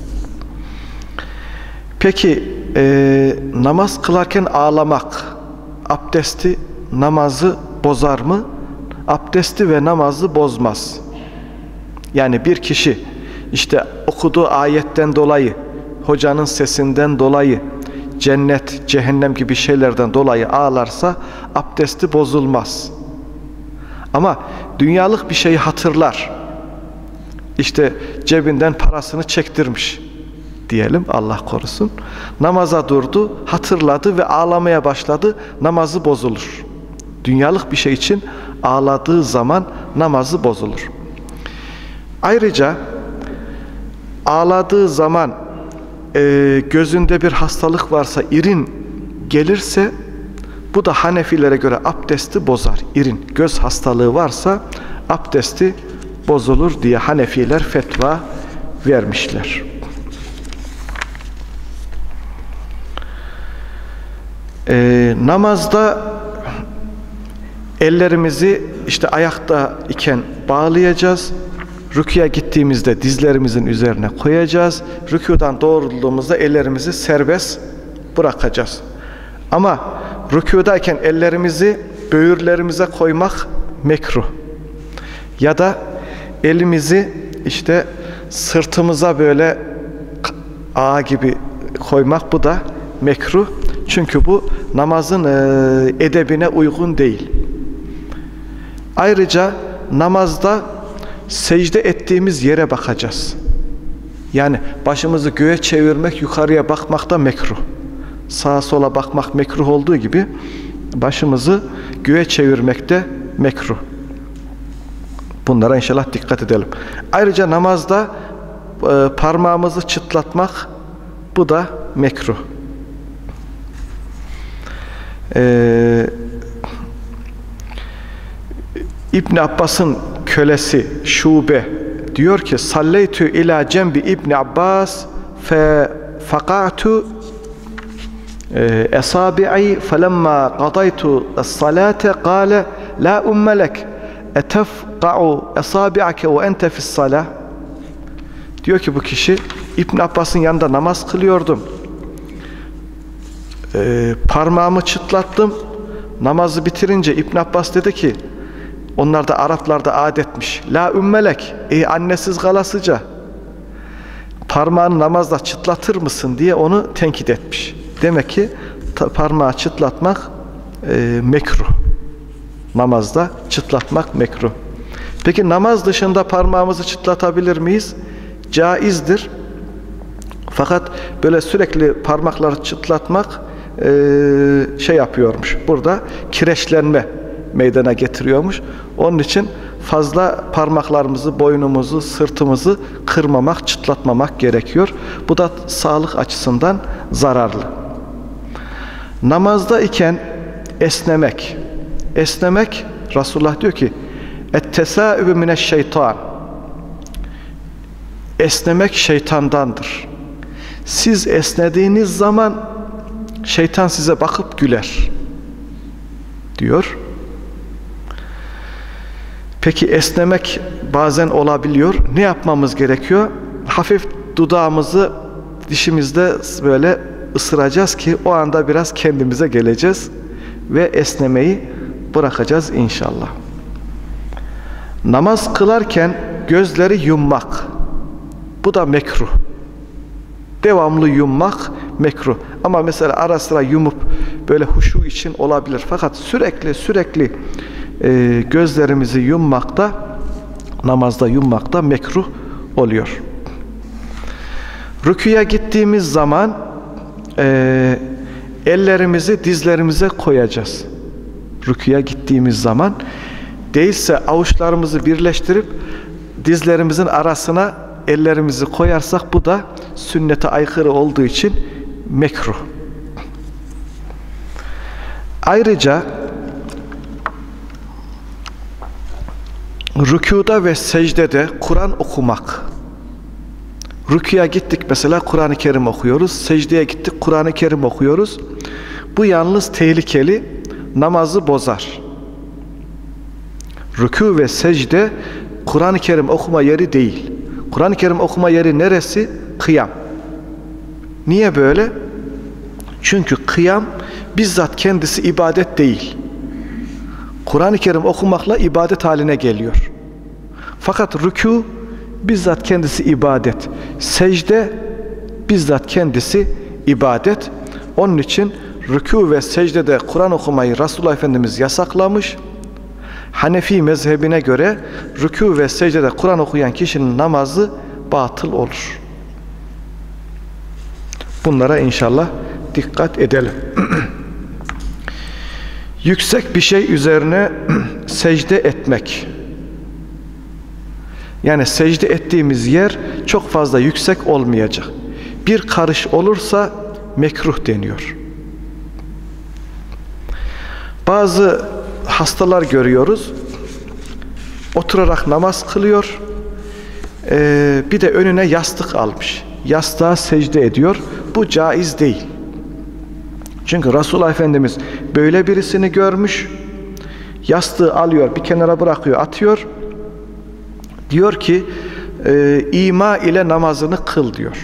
Peki e, namaz kılarken ağlamak abdesti, namazı bozar mı? Abdesti ve namazı bozmaz. Yani bir kişi işte okuduğu ayetten dolayı, hocanın sesinden dolayı, cennet, cehennem gibi şeylerden dolayı ağlarsa abdesti bozulmaz. Ama dünyalık bir şeyi hatırlar. İşte cebinden parasını çektirmiş diyelim, Allah korusun. Namaza durdu, hatırladı ve ağlamaya başladı. Namazı bozulur. Dünyalık bir şey için ağladığı zaman namazı bozulur. Ayrıca ağladığı zaman e, gözünde bir hastalık varsa, irin gelirse bu da Hanefilere göre abdesti bozar. İrin, göz hastalığı varsa abdesti bozulur diye Hanefiler fetva vermişler. Ee, namazda ellerimizi işte ayakta iken bağlayacağız. Rüküye gittiğimizde dizlerimizin üzerine koyacağız. Rüküden doğrulduğumuzda ellerimizi serbest bırakacağız. Ama rüküdayken ellerimizi böğürlerimize koymak mekruh. Ya da elimizi işte sırtımıza böyle ağ gibi koymak, bu da mekruh. Çünkü bu namazın edebine uygun değil. Ayrıca namazda secde ettiğimiz yere bakacağız. Yani başımızı göğe çevirmek, yukarıya bakmak da mekruh. Sağa sola bakmak mekruh olduğu gibi başımızı göğe çevirmekte mekruh. Bunlara inşallah dikkat edelim. Ayrıca namazda e, parmağımızı çıtlatmak, bu da mekruh. Ee, İbn Abbas'ın kölesi Şube diyor ki: "Salleytu ila cembi İbn Abbas fe faqatu esabi'i felemma qadaytu es-salate qala la ummelek etefqa'u esabi'ake ve ente fi's-salah." Diyor ki bu kişi, İbn Abbas'ın yanında namaz kılıyordum. Ee, parmağımı çıtlattım. Namazı bitirince İbn Abbas dedi ki, onlar da Araplarda adetmiş, la ümmelek, ey annesiz galasıca, parmağını namazda çıtlatır mısın diye onu tenkit etmiş. Demek ki parmağı çıtlatmak e, mekruh. Namazda çıtlatmak mekruh. Peki namaz dışında parmağımızı çıtlatabilir miyiz? Caizdir. Fakat böyle sürekli parmakları çıtlatmak e, şey yapıyormuş. Burada kireçlenme meydana getiriyormuş. Onun için fazla parmaklarımızı, boynumuzu, sırtımızı kırmamak, çıtlatmamak gerekiyor. Bu da sağlık açısından zararlı. Namazda iken esnemek. Esnemek, Resulullah diyor ki: "Et-tesâübü mineşşeytan." Esnemek şeytandandır. Siz esnediğiniz zaman şeytan size bakıp güler diyor. Peki esnemek bazen olabiliyor. Ne yapmamız gerekiyor? Hafif dudağımızı dişimizde böyle ısıracağız ki o anda biraz kendimize geleceğiz ve esnemeyi bırakacağız inşallah. Namaz kılarken gözleri yummak, bu da mekruh. Devamlı yummak mekruh. Ama mesela ara sıra yumup böyle huşu için olabilir. Fakat sürekli sürekli e, gözlerimizi yummakta, namazda yummakta mekruh oluyor. Rüküye gittiğimiz zaman e, ellerimizi dizlerimize koyacağız. Rüküye gittiğimiz zaman değilse avuçlarımızı birleştirip dizlerimizin arasına ellerimizi koyarsak bu da sünnete aykırı olduğu için mekruh. Ayrıca rükûda ve secdede Kur'an okumak. Rükûya gittik mesela, Kur'an-ı Kerim okuyoruz. Secdeye gittik, Kur'an-ı Kerim okuyoruz. Bu yalnız tehlikeli, namazı bozar. Rükû ve secde Kur'an-ı Kerim okuma yeri değil. Kur'an-ı Kerim okuma yeri neresi? Kıyam. Niye böyle? Çünkü kıyam bizzat kendisi ibadet değil. Kur'an-ı Kerim okumakla ibadet haline geliyor. Fakat rükû bizzat kendisi ibadet. Secde bizzat kendisi ibadet. Onun için rükû ve secdede Kur'an okumayı Resulullah Efendimiz yasaklamış. Hanefi mezhebine göre rükû ve secdede Kur'an okuyan kişinin namazı batıl olur. Bunlara inşallah dikkat edelim. Yüksek bir şey üzerine secde etmek. Yani secde ettiğimiz yer çok fazla yüksek olmayacak. Bir karış olursa mekruh deniyor. Bazı hastalar görüyoruz, oturarak namaz kılıyor, ee, bir de önüne yastık almış, yastığa secde ediyor. Bu caiz değil. Çünkü Resulullah Efendimiz böyle birisini görmüş, yastığı alıyor, bir kenara bırakıyor, atıyor, diyor ki e, ima ile namazını kıl diyor.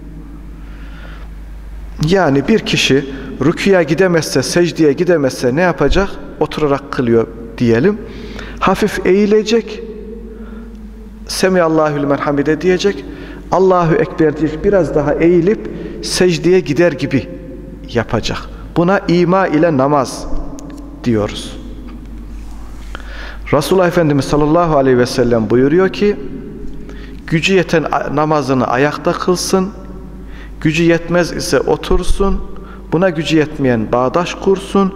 Yani bir kişi rüküye gidemezse, secdeye gidemezse ne yapacak? Oturarak kılıyor diyelim. Hafif eğilecek, Semiyallahu limen hamide diyecek, Allahu Ekber diyecek, biraz daha eğilip secdeye gider gibi yapacak. Buna ima ile namaz diyoruz. Resulullah Efendimiz sallallahu aleyhi ve sellem buyuruyor ki, gücü yeten namazını ayakta kılsın, gücü yetmez ise otursun, buna gücü yetmeyen bağdaş kursun,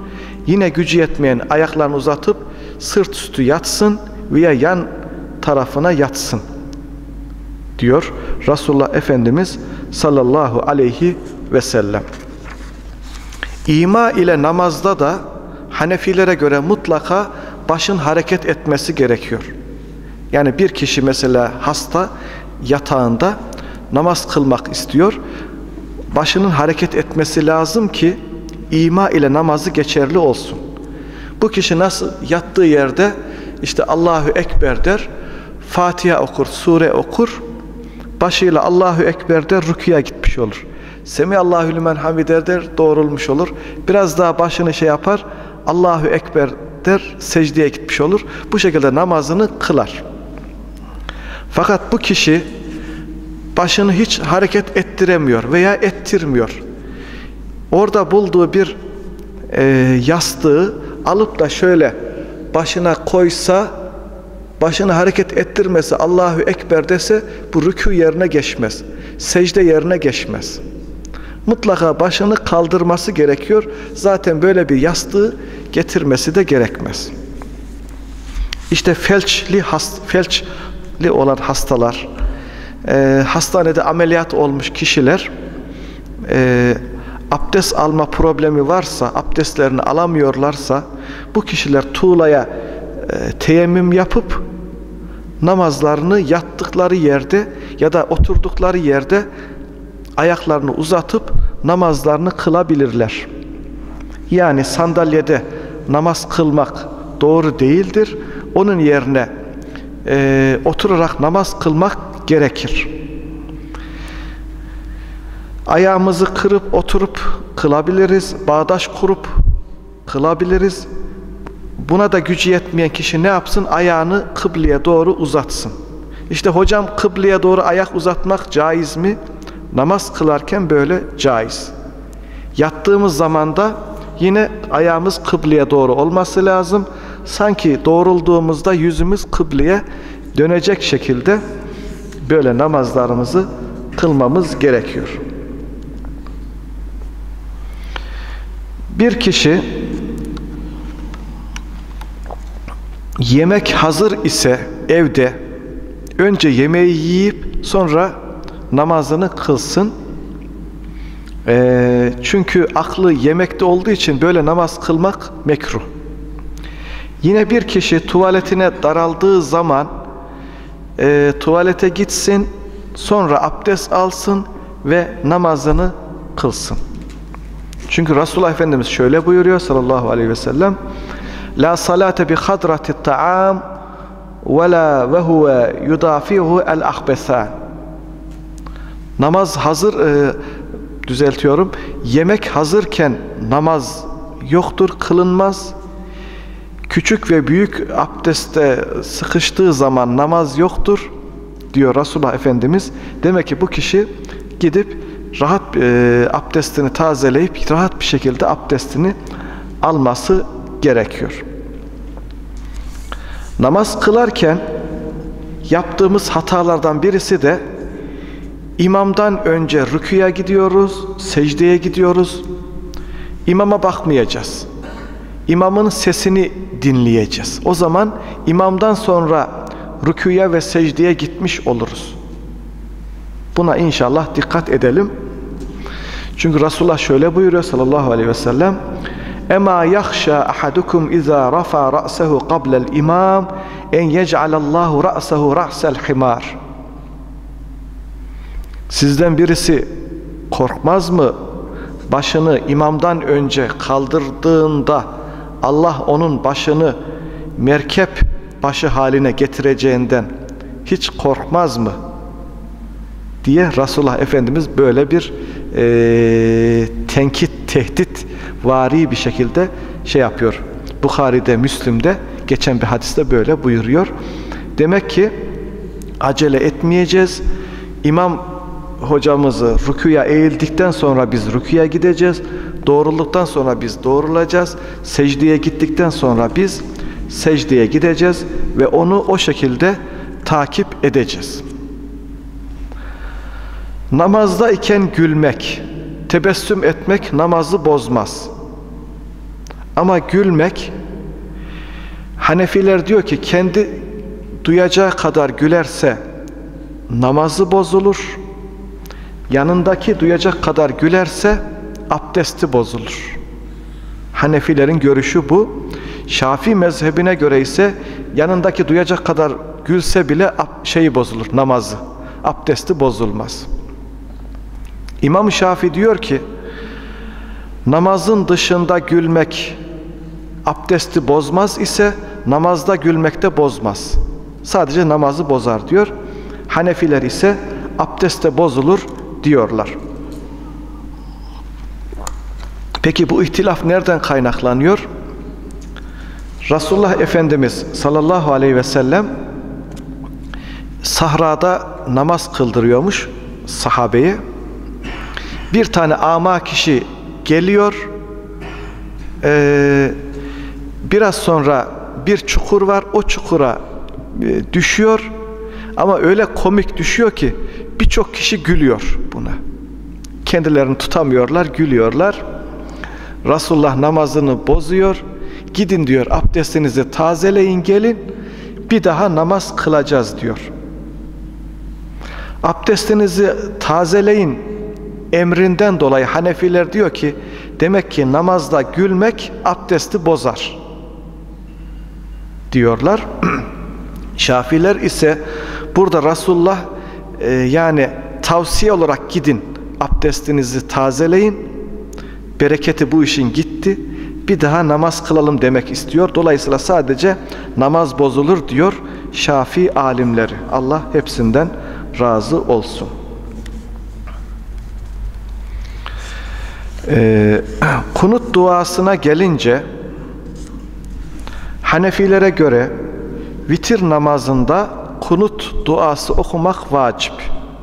Yine gücü yetmeyen ayaklarını uzatıp sırt üstü yatsın veya yan tarafına yatsın diyor Resulullah Efendimiz sallallahu aleyhi ve sellem. İma ile namazda da Hanefilere göre mutlaka başın hareket etmesi gerekiyor. Yani bir kişi mesela hasta yatağında namaz kılmak istiyor. Başının hareket etmesi lazım ki ima ile namazı geçerli olsun. Bu kişi nasıl yattığı yerde işte Allahu Ekber der, Fatiha okur, sure okur, başıyla Allahu Ekber der, rüküya gitmiş olur. Semihallahu limen hamider der, doğrulmuş olur. Biraz daha başını şey yapar, Allahu Ekber der, secdeye gitmiş olur. Bu şekilde namazını kılar. Fakat bu kişi başını hiç hareket ettiremiyor veya ettirmiyor. Orada bulduğu bir e, yastığı alıp da şöyle başına koysa, başını hareket ettirmese, Allahu Ekber dese, bu rükû yerine geçmez. Secde yerine geçmez. Mutlaka başını kaldırması gerekiyor. Zaten böyle bir yastığı getirmesi de gerekmez. İşte felçli, hast, felçli olan hastalar, e, hastanede ameliyat olmuş kişiler, e, abdest alma problemi varsa, abdestlerini alamıyorlarsa, bu kişiler tuğlaya e, teyemmüm yapıp namazlarını yattıkları yerde ya da oturdukları yerde ayaklarını uzatıp namazlarını kılabilirler. Yani sandalyede namaz kılmak doğru değildir. Onun yerine e, oturarak namaz kılmak gerekir. Ayağımızı kırıp oturup kılabiliriz. Bağdaş kurup kılabiliriz. Buna da gücü yetmeyen kişi ne yapsın? Ayağını kıbleye doğru uzatsın. İşte hocam, kıbleye doğru ayak uzatmak caiz mi? Namaz kılarken böyle caiz. Yattığımız zaman da yine ayağımız kıbleye doğru olması lazım. Sanki doğrulduğumuzda yüzümüz kıbleye dönecek şekilde böyle namazlarımızı kılmamız gerekiyor. Bir kişi yemek hazır ise evde önce yemeği yiyip sonra namazını kılsın. E, çünkü aklı yemekte olduğu için böyle namaz kılmak mekruh. Yine bir kişi tuvaletine daraldığı zaman e, tuvalete gitsin, sonra abdest alsın ve namazını kılsın. Çünkü Resulullah Efendimiz şöyle buyuruyor sallallahu aleyhi ve sellem: La salate bi hadrati ta'am ve la ve huve yudafihu el ahbesan. Namaz hazır, e, düzeltiyorum, yemek hazırken namaz yoktur, kılınmaz. Küçük ve büyük abdeste sıkıştığı zaman namaz yoktur diyor Resulullah Efendimiz. Demek ki bu kişi gidip rahat e, abdestini tazeleyip rahat bir şekilde abdestini alması gerekiyor. Namaz kılarken yaptığımız hatalardan birisi de İmamdan önce rüküye gidiyoruz, secdeye gidiyoruz. İmama bakmayacağız. İmamın sesini dinleyeceğiz. O zaman imamdan sonra rüküye ve secdeye gitmiş oluruz. Buna inşallah dikkat edelim. Çünkü Resulullah şöyle buyuruyor sallallahu aleyhi ve sellem: Ema yakhşa ahadukum iza rafa ra'sehu qabla'l imam en yec'alallahu ra'sehu ra'sel himar. Sizden birisi korkmaz mı başını imamdan önce kaldırdığında Allah onun başını merkep başı haline getireceğinden hiç korkmaz mı diye Resulullah Efendimiz böyle bir e, tenkit, tehdit vari bir şekilde şey yapıyor. Bukhari'de, Müslim'de geçen bir hadiste böyle buyuruyor. Demek ki acele etmeyeceğiz. İmam hocamızı rüküye eğildikten sonra biz rüküye gideceğiz. Doğrulduktan sonra biz doğrulacağız. Secdeye gittikten sonra biz secdeye gideceğiz ve onu o şekilde takip edeceğiz. Namazda iken gülmek, tebessüm etmek namazı bozmaz. Ama gülmek, Hanefiler diyor ki kendi duyacağı kadar gülerse namazı bozulur. Yanındaki duyacak kadar gülerse abdesti bozulur. Hanefilerin görüşü bu. Şafii mezhebine göre ise yanındaki duyacak kadar gülse bile şeyi bozulur, namazı. Abdesti bozulmaz. İmam Şafii diyor ki namazın dışında gülmek abdesti bozmaz ise namazda gülmek de bozmaz. Sadece namazı bozar diyor. Hanefiler ise abdeste bozulur diyorlar. Peki bu ihtilaf nereden kaynaklanıyor? Resulullah Efendimiz sallallahu aleyhi ve sellem sahrada namaz kıldırıyormuş sahabeye. Bir tane ama kişi geliyor. Ee, biraz sonra bir çukur var. O çukura e, düşüyor. Ama öyle komik düşüyor ki birçok kişi gülüyor buna. Kendilerini tutamıyorlar, gülüyorlar. Resulullah namazını bozuyor. Gidin diyor, abdestinizi tazeleyin, gelin. Bir daha namaz kılacağız diyor. Abdestinizi tazeleyin emrinden dolayı Hanefiler diyor ki demek ki namazda gülmek abdesti bozar diyorlar. Şafiler ise burada Resulullah e, yani tavsiye olarak gidin abdestinizi tazeleyin, bereketi bu işin gitti, bir daha namaz kılalım demek istiyor. Dolayısıyla sadece namaz bozulur diyor Şafii alimleri. Allah hepsinden razı olsun. Ee, kunut duasına gelince Hanefilere göre vitir namazında kunut duası okumak vacip.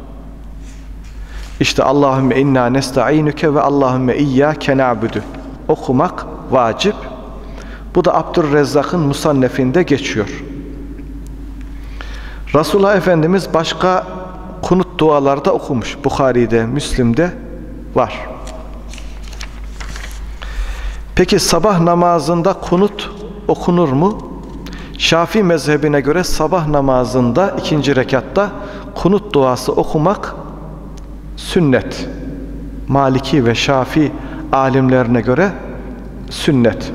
İşte Allahümme inna nesta'inuke ve Allahümme iyyâke na'budu okumak vacip. Bu da Abdurrezzak'ın Musannef'inde geçiyor. Resulullah Efendimiz başka kunut dualarda okumuş. Bukhari'de, Müslim'de var. Peki sabah namazında kunut okunur mu? Şafii mezhebine göre sabah namazında ikinci rekatta kunut duası okumak sünnet. Maliki ve Şafii alimlerine göre sünnet.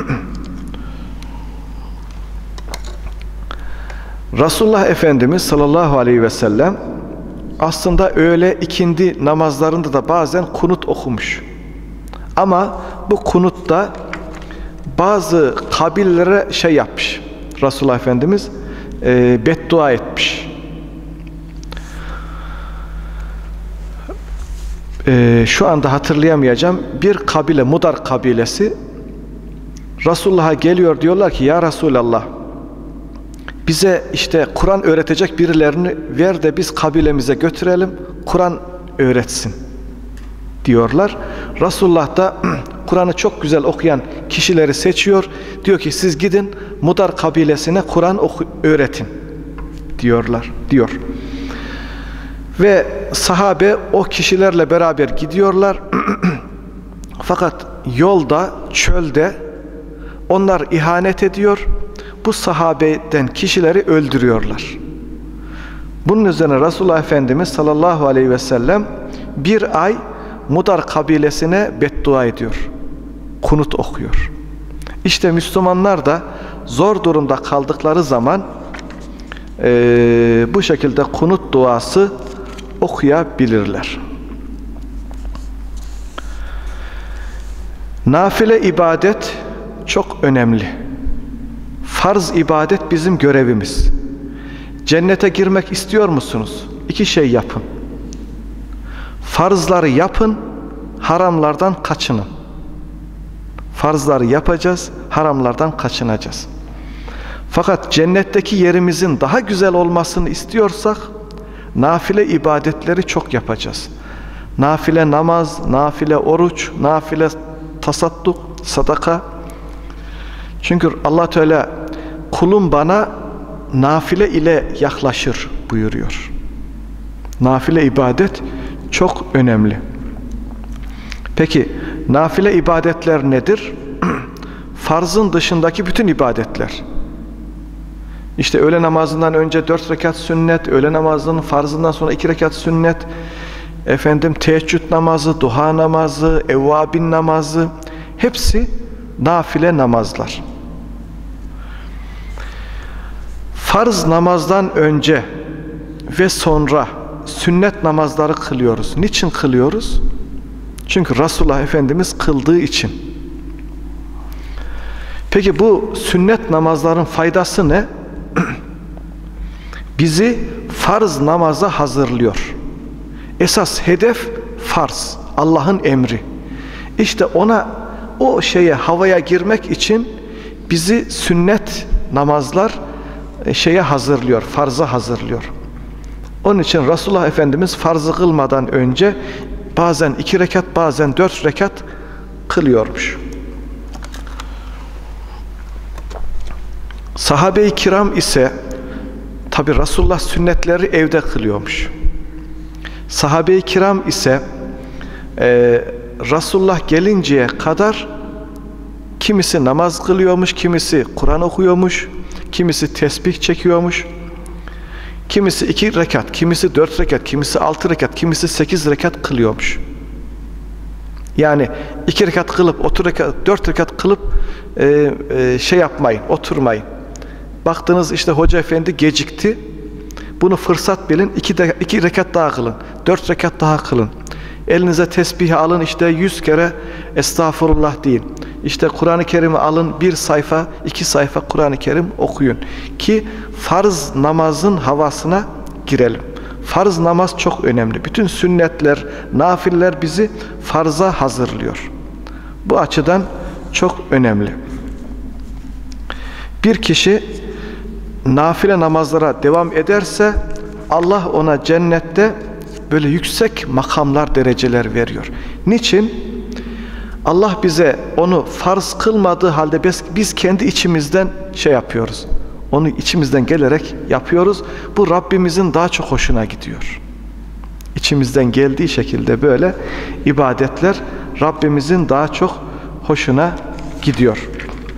Resulullah Efendimiz sallallahu aleyhi ve sellem aslında öğle ikindi namazlarında da bazen kunut okumuş. Ama bu kunutta bazı kabillere şey yapmış. Resulullah Efendimiz e, beddua etmiş. E, şu anda hatırlayamayacağım. Bir kabile, Mudar kabilesi Resulullah'a geliyor, diyorlar ki ya Resulallah bize işte Kur'an öğretecek birilerini ver de biz kabilemize götürelim, Kur'an öğretsin diyorlar. Resulullah da Kur'an'ı çok güzel okuyan kişileri seçiyor. Diyor ki siz gidin Mudar kabilesine Kur'an öğretin diyorlar, diyor. Ve sahabe o kişilerle beraber gidiyorlar. Fakat yolda, çölde onlar ihanet ediyor. Bu sahabeden kişileri öldürüyorlar. Bunun üzerine Resulullah Efendimiz sallallahu aleyhi ve sellem bir ay Mudar kabilesine beddua ediyor. Kunut okuyor. İşte Müslümanlar da zor durumda kaldıkları zaman e, bu şekilde kunut duası okuyabilirler. Nafile ibadet çok önemli. Farz ibadet bizim görevimiz. Cennete girmek istiyor musunuz? İki şey yapın. Farzları yapın, haramlardan kaçının. Farzları yapacağız, haramlardan kaçınacağız. Fakat cennetteki yerimizin daha güzel olmasını istiyorsak nafile ibadetleri çok yapacağız. Nafile namaz, nafile oruç, nafile tasadduk, sadaka. Çünkü Allah Teala kulum bana nafile ile yaklaşır buyuruyor. Nafile ibadet çok önemli. Peki nafile ibadetler nedir? farzın dışındaki bütün ibadetler. İşte öğle namazından önce dört rekat sünnet, öğle namazının farzından sonra iki rekat sünnet, efendim teheccüd namazı, duha namazı, evvabin namazı, hepsi nafile namazlar. Farz namazdan önce ve sonra sünnet namazları kılıyoruz. Niçin kılıyoruz? Çünkü Resulullah Efendimiz kıldığı için. Peki bu sünnet namazların faydası ne? Bizi farz namaza hazırlıyor. Esas hedef farz, Allah'ın emri. İşte ona, o şeye, havaya girmek için bizi sünnet namazlar şeye hazırlıyor, farza hazırlıyor. Onun için Resulullah Efendimiz farzı kılmadan önce bazen iki rekat, bazen dört rekat kılıyormuş. Sahabe-i kiram ise tabi Resulullah sünnetleri evde kılıyormuş. Sahabe-i kiram ise e, Resulullah gelinceye kadar kimisi namaz kılıyormuş, kimisi Kur'an okuyormuş, kimisi tesbih çekiyormuş, kimisi iki rekat, kimisi dört rekat, kimisi altı rekat, kimisi sekiz rekat kılıyormuş. Yani iki rekat kılıp, otur rekat, dört rekat kılıp e, e, şey yapmayın, oturmayın. Baktınız işte hoca efendi gecikti. Bunu fırsat bilin, iki, de, iki rekat daha kılın, dört rekat daha kılın. Elinize tesbihi alın, işte yüz kere estağfurullah deyin. İşte Kur'an-ı Kerim'i alın, bir sayfa, iki sayfa Kur'an-ı Kerim okuyun. Ki farz namazın havasına girelim. Farz namaz çok önemli. Bütün sünnetler, nafiller bizi farza hazırlıyor. Bu açıdan çok önemli. Bir kişi nafile namazlara devam ederse Allah ona cennette böyle yüksek makamlar, dereceler veriyor. Niçin? Allah bize onu farz kılmadığı halde biz, biz kendi içimizden şey yapıyoruz. Onu içimizden gelerek yapıyoruz. Bu Rabbimizin daha çok hoşuna gidiyor. İçimizden geldiği şekilde böyle ibadetler Rabbimizin daha çok hoşuna gidiyor.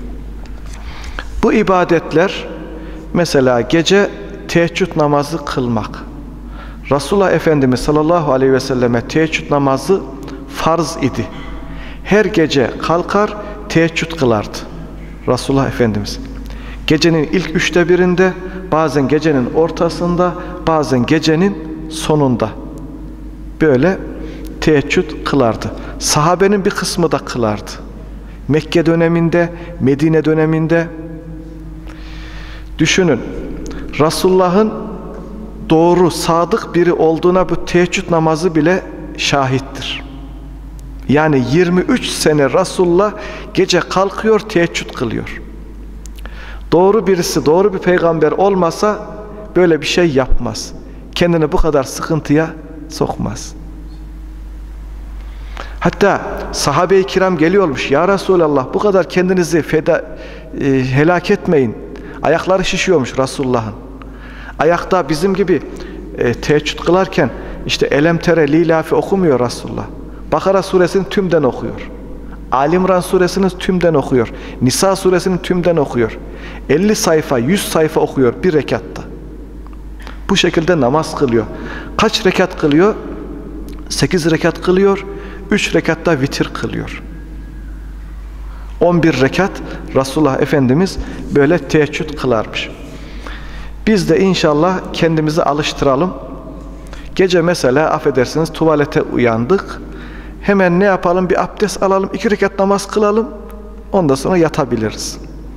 Bu ibadetler mesela gece teheccüd namazı kılmak. Resulullah Efendimiz sallallahu aleyhi ve selleme teheccüd namazı farz idi. Her gece kalkar teheccüd kılardı Resulullah Efendimiz. Gecenin ilk üçte birinde, bazen gecenin ortasında, bazen gecenin sonunda böyle teheccüd kılardı. Sahabenin bir kısmı da kılardı. Mekke döneminde, Medine döneminde. Düşünün, Resulullah'ın doğru, sadık biri olduğuna bu teheccüd namazı bile şahittir. Yani yirmi üç sene Resulullah gece kalkıyor, teheccüd kılıyor. Doğru birisi, doğru bir peygamber olmasa böyle bir şey yapmaz. Kendini bu kadar sıkıntıya sokmaz. Hatta sahabe-i kiram geliyormuş. Ya Resulallah, bu kadar kendinizi feda, e, helak etmeyin. Ayakları şişiyormuş Resulullah'ın. Ayakta bizim gibi e, teheccüd kılarken işte Elem tere lilafi okumuyor Resulullah. Bakara suresini tümden okuyor. Ali İmran suresini tümden okuyor. Nisa suresini tümden okuyor. elli sayfa, yüz sayfa okuyor bir rekatta. Bu şekilde namaz kılıyor. Kaç rekat kılıyor? sekiz rekat kılıyor. üç rekatta vitir kılıyor. on bir rekat Resulullah Efendimiz böyle teheccüd kılarmış. Biz de inşallah kendimizi alıştıralım. Gece mesela affedersiniz tuvalete uyandık. Hemen ne yapalım? Bir abdest alalım, iki rekat namaz kılalım. Ondan sonra yatabiliriz.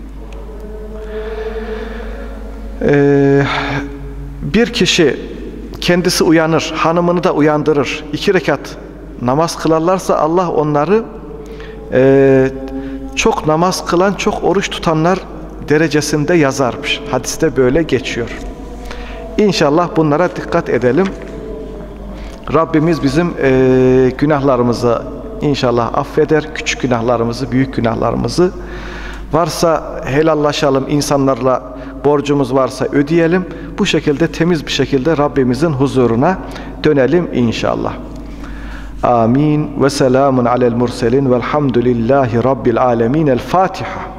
Ee, bir kişi kendisi uyanır, hanımını da uyandırır. İki rekat namaz kılarlarsa Allah onları e, çok namaz kılan, çok oruç tutanlar derecesinde yazarmış. Hadiste böyle geçiyor. İnşallah bunlara dikkat edelim. Rabbimiz bizim e, günahlarımızı inşallah affeder. Küçük günahlarımızı, büyük günahlarımızı. Varsa helallaşalım, insanlarla borcumuz varsa ödeyelim. Bu şekilde temiz bir şekilde Rabbimizin huzuruna dönelim inşallah. Amin ve selamun alel murselin velhamdülillahi rabbil alemin. El Fatiha.